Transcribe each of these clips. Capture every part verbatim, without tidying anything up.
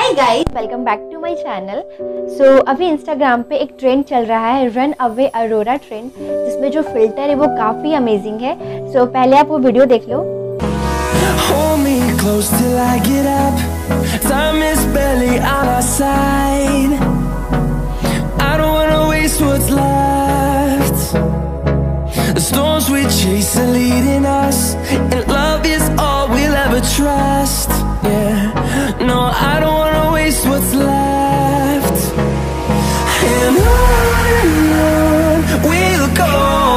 Hi guys, welcome back to my channel. So अभी Instagram पे एक ट्रेंड चल रहा है, रन अवे अरोरा ट्रेंड, जिसमें जो फिल्टर है वो काफ़ी अमेजिंग है। सो so, पहले आप वो वीडियो देख लो। Hold me close till I get up. Time is barely on our side. I don't wanna waste what's left. The storms we chase are leading us, and love is all we'll ever trust. Yeah, no, I don't wanna waste what's left. And on and on we'll go,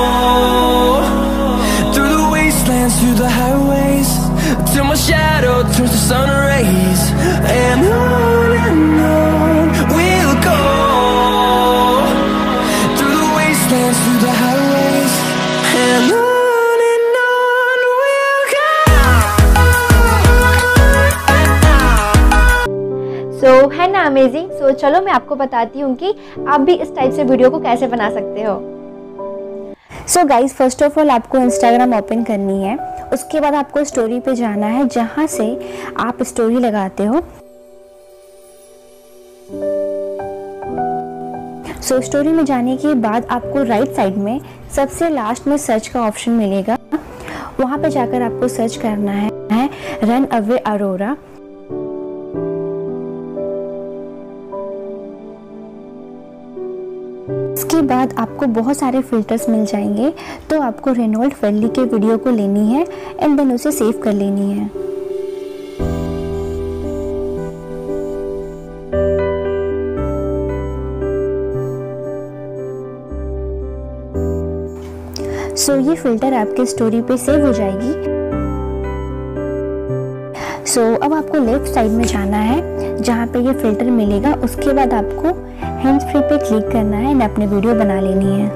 through the wastelands, through the highways, till my shadow turns to sun rays. And on and on we'll go, through the wastelands, through the highways, and on. So so, है ना amazing. सो so, चलो मैं आपको बताती हूँ कि आप भी इस टाइप से वीडियो को कैसे बना सकते हो। So guys, first of all आपको इंस्टाग्राम ओपन करनी है। उसके बाद आपको स्टोरी पे जाना है, जहाँ से आप स्टोरी लगाते हो। सो so, स्टोरी में जाने के बाद आपको राइट साइड में सबसे लास्ट में सर्च का ऑप्शन मिलेगा। वहाँ पे जाकर आपको सर्च करना है, है रन अवे अरोरा। इसके बाद आपको बहुत सारे फिल्टर्स मिल जाएंगे, तो आपको रेनॉल्ड वैली के वीडियो को लेनी है एंड देन उसे सेव कर लेनी है। सो so, ये फिल्टर आपके स्टोरी पे सेव हो जाएगी। सो so, अब आपको लेफ्ट साइड में जाना है, जहाँ पे ये फिल्टर मिलेगा। उसके बाद आपको हैंड्स फ्री पे क्लिक करना है एंड अपनी वीडियो बना लेनी है।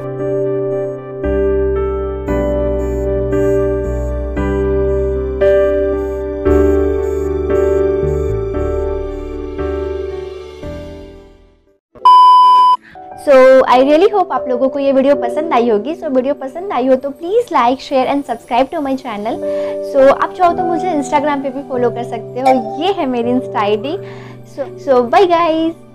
सो आई रियली होप आप लोगों को ये वीडियो पसंद आई होगी। सो so, वीडियो पसंद आई हो तो please like share and subscribe to my channel. So आप चाहो तो मुझे इंस्टाग्राम पे भी फॉलो कर सकते हो, ये है मेरी insta ID. So so bye guys.